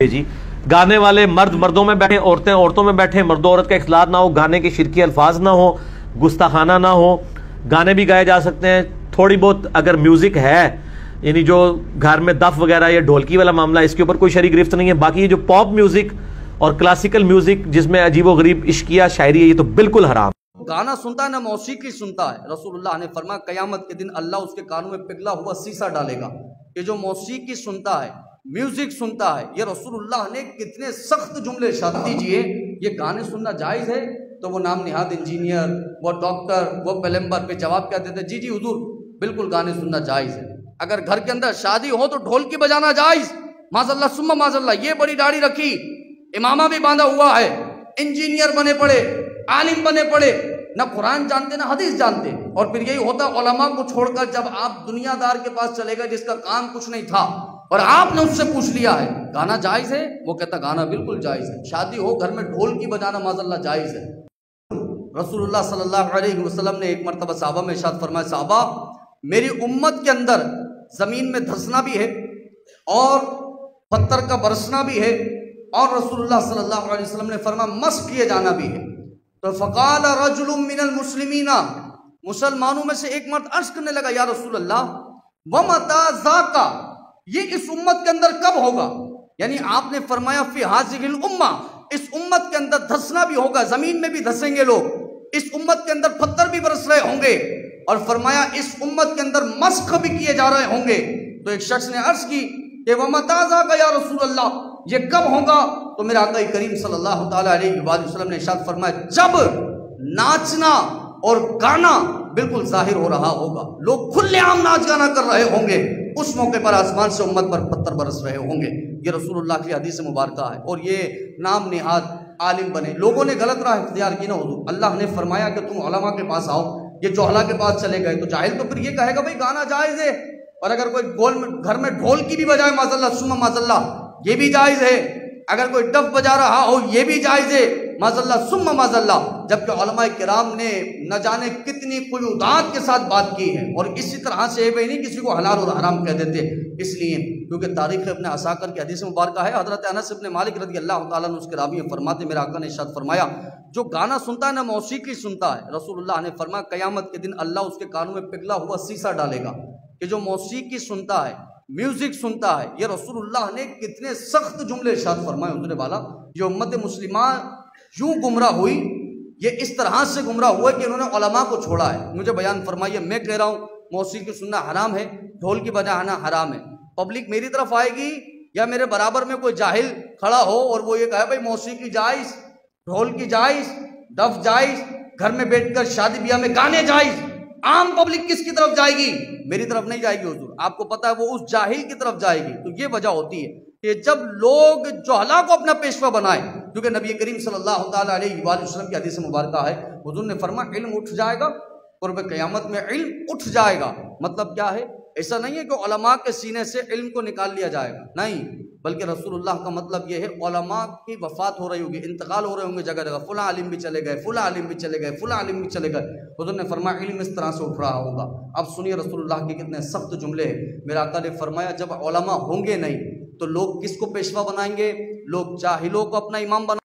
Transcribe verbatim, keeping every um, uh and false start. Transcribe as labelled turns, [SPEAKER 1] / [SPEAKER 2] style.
[SPEAKER 1] جی گانے والے مرد مردوں میں بیٹھے، عورتیں عورتوں میں بیٹھے، مرد و عورت کا اختلاط نہ ہو، گانے کے شرکی الفاظ نہ ہو، گستاخانہ نہ ہو، گانے بھی گائے جا سکتے ہیں، تھوڑی بہت اگر میوزک ہے یعنی جو گھر میں دف وغیرہ یا ڈھولکی والا معاملہ اس کے اوپر کوئی شرعی گرفت نہیں ہے. باقی یہ جو پاپ میوزک اور کلاسیکل میوزک جس میں عجیب و غریب عشقیہ شاعری ہے یہ تو بالکل حرام.
[SPEAKER 2] گانا سنتا ہے نہ موسیقی سنتا ہے. رسول اللہ نے فرمایا قیامت کے دن اللہ اس کے کانوں میں پگھلا ہوا سیسا ڈالے گا کہ جو موسیقی سنتا ہے، میوزک سنتا ہے. یہ رسول اللہ نے کتنے سخت جملے ارشاد دیجئے. یہ گانے سننا جائز ہے؟ تو وہ نام نہاد انجینئر، وہ ڈاکٹر، وہ پلمبر پہ جواب کیا دیتے؟ جی جی حضور بالکل گانے سننا جائز ہے. اگر گھر کے اندر شادی ہو تو ڈھول کی بجانا جائز. معاذ اللہ ثم معاذ اللہ. یہ بڑی داڑھی رکھی، امامہ بھی باندھا ہوا ہے، انجینئر بنے پڑے، عالم بنے پڑے، نہ قرآن جانتے نہ حدیث جانتے. اور پھر یہی ہوتا علماء کو چھوڑ کر جب آپ دنیا دار کے پاس چلے گئے جس کا کام کچھ نہیں تھا اور آپ نے اس سے پوچھ لیا ہے گانا جائز ہے، وہ کہتا گانا بالکل جائز ہے. شادی ہو گھر میں ڈھول کی بجانا معاذ اللہ جائز ہے. رسول اللہ صلی اللہ علیہ وسلم نے ایک مرتبہ صحابہ میں ارشاد فرمایا صحابہ میری امت کے اندر زمین میں دھسنا بھی ہے اور پتھر کا برسنا بھی ہے اور رسول اللہ صلی اللہ علیہ وسلم نے فرمایا مسح کیے جانا بھی ہے. تو فقال رجل من المسلمین، مسلمانوں میں سے ایک مرد عرض کرنے لگا یا رسول اللہ ومتی ذاک، یہ اس امت کے اندر کب ہوگا؟ یعنی آپ نے فرمایا فی ہذہ الامہ، اس امت کے اندر دھسنا بھی ہوگا، زمین میں بھی دھسیں گے لوگ، اس امت کے اندر پتھر بھی برس رہے ہوں گے، اور فرمایا اس امت کے اندر مسخ بھی کیے جا رہے ہوں گے. تو ایک شخص نے عرض کی کہ ومتی ذاک یا رسول اللہ، یہ کب ہوگا؟ تو میرے آقا کریم صلی اللہ تعالیٰ علیہ وآلہ وسلم نے ارشاد فرمایا جب ناچنا اور گانا بالکل ظاہر ہو رہا ہوگا، لوگ کھلے عام ناچ گانا کر رہے ہوں گے، اس موقع پر آسمان سے امت پر پتھر برس رہے ہوں گے. یہ رسول اللہ کی حدیث مبارکہ ہے. اور یہ نام نہاد عالم بنے. لوگوں نے غلط راہ اختیار کی نا حضور. اللہ نے فرمایا کہ تم علماء کے پاس آؤ، یہ جوہلا کے پاس چلے گئے تو جاہل تو پھر یہ کہے گا بھئی گانا جائز ہے. اور اگر کوئی گول میں گھر میں ڈھول کی بھی بجائے معاذ اللہ ثم معاذ اللہ یہ بھی جائز ہے. اگر کوئی ڈف بجا رہا ہو یہ بھی جائز ہے معاذ اللہ ثم معاذ اللہ. جبکہ علماء کرام نے نہ جانے کتنی قیودات کے ساتھ بات کی ہے اور اسی طرح سے بھی نہیں کسی کو حلال اور حرام کہہ دیتے. اس لیے کیونکہ تاریخ ابن عساکر کی حدیث مبارکہ ہے، حضرت انس ابن مالک رضی اللہ تعالیٰ عنہ اس کے راوی فرماتے میرے آقا نے ارشاد فرمایا جو گانا سنتا ہے نہ موسیقی سنتا ہے، رسول اللہ نے فرمایا قیامت کے دن اللہ اس کے کانوں میں پگھلا ہوا سیسا ڈالے گا کہ جو موسیقی سنتا ہے، میوزک سنتا ہے. یہ رسول اللہ نے کتنے سخت جملے ارشاد فرمائے. حضور والا یہ امت مسلمہ یوں گمراہ ہوئی، یہ اس طرح سے گمراہ ہوا کہ انہوں نے علماء کو چھوڑا ہے. مجھے بیان فرمائیے، میں کہہ رہا ہوں موسیقی سننا حرام ہے، ڈھول کی بجانا حرام ہے، پبلک میری طرف آئے گی یا میرے برابر میں کوئی جاہل کھڑا ہو اور وہ یہ کہے بھائی موسیقی جائز، ڈھول کی جائز، ڈف جائز، گھر میں بیٹھ کر شادی بیاہ میں گانے جائز، عام پبلک کس کی طرف جائے گی؟ میری طرف نہیں جائے گی حضور. آپ کو پتا ہے وہ اس جاہل کی طرف جائے گی. تو یہ وجہ ہوتی ہے کہ جب لوگ جہلا کو اپنا پیشوا بنائے، کیونکہ نبی کریم صلی اللہ تعالیٰ علیہ وآلہ وسلم کی حدیث مبارکہ ہے حضور نے فرمایا علم اٹھ جائے گا، قرب قیامت میں علم اٹھ جائے گا. مطلب کیا ہے؟ ایسا نہیں ہے کہ علماء کے سینے سے علم کو نکال لیا جائے گا، نہیں، بلکہ رسول اللہ کا مطلب یہ ہے علماء کی وفات ہو رہی ہوگی، انتقال ہو رہے ہوں گے جگہ جگہ، فلاں عالم بھی چلے گئے، فلاں عالم بھی چلے گئے، فلاں عالم بھی چلے گئے. حضور نے فرمایا علم اس طرح سے اٹھ رہا ہوگا. اب سنیے رسول اللہ کے کتنے سخت جملے ہیں. میرے آقا نے فرمایا جب علماء ہوں گے نہیں تو لوگ کس کو پیشوا بنائیں گے؟ لوگ جاہلوں کو اپنا امام بنا